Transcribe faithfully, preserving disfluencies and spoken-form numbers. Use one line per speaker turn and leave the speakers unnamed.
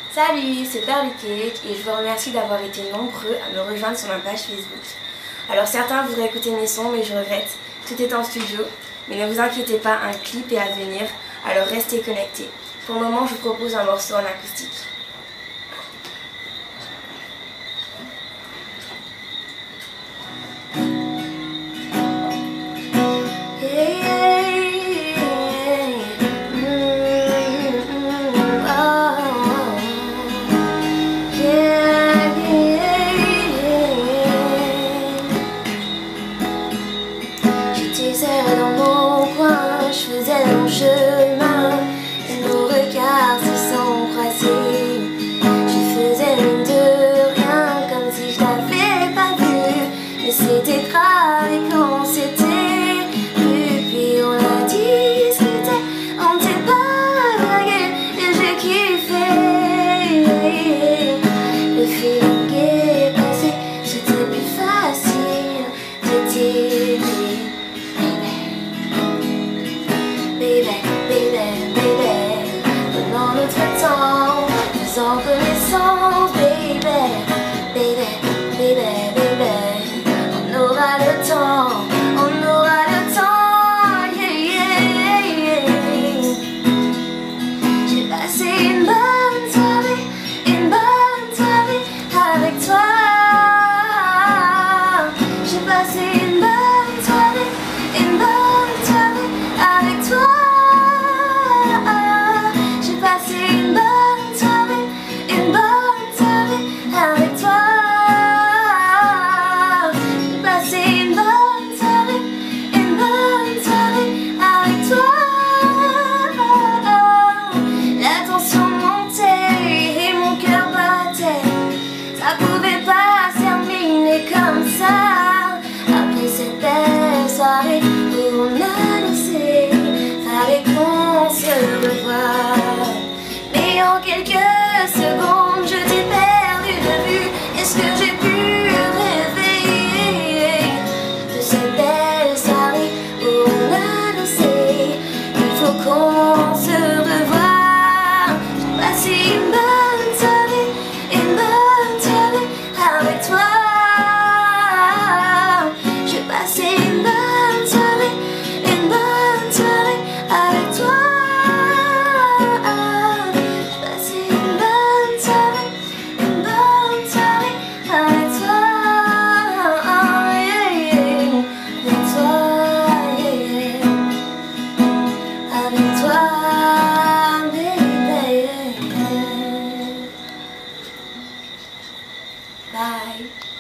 Salut, c'est Perle Cake et je vous remercie d'avoir été nombreux à me rejoindre sur ma page Facebook. Alors certains voudraient écouter mes sons mais je regrette, tout est en studio. Mais ne vous inquiétez pas, un clip est à venir, alors restez connectés. Pour le moment, je vous propose un morceau en acoustique.
Dans mon coin, je faisais mon chemin et nos regards se sont croisés. Je faisais mine de rien, comme si je t'avais pas vu, mais c'était grave et quand c'était vu, puis on a discuté, on t'est pas dragué et j'ai kiffé. Le feeling est passé, c'était plus facile de t'aimer. Baby, baby, baby, prenons notre temps, faisons connaissance, baby, baby, baby, baby, on aura le temps, on aura le temps, yeah, yeah, yeah. J'ai passé une bonne soirée, une bonne soirée avec toi. J'ai passé une bonne soirée, une bonne soirée avec toi. Une bonne soirée, une bonne soirée avec toi. J'ai passé une bonne soirée, une bonne soirée avec toi. La tension montait et mon cœur battait. Ça pouvait pas se terminer comme ça. Après cette belle soirée où on a dansé, fallait qu'on se revoie. Mais en quelques secondes, je t'ai perdu de vue. Est-ce que j'ai pu rêver de cette belle soirée où on a dansé? Il faut qu'on se revoie. J'ai passé une bonne soirée, une bonne soirée avec toi. J'ai passé une bonne soirée, une bonne soirée avec toi. Bye.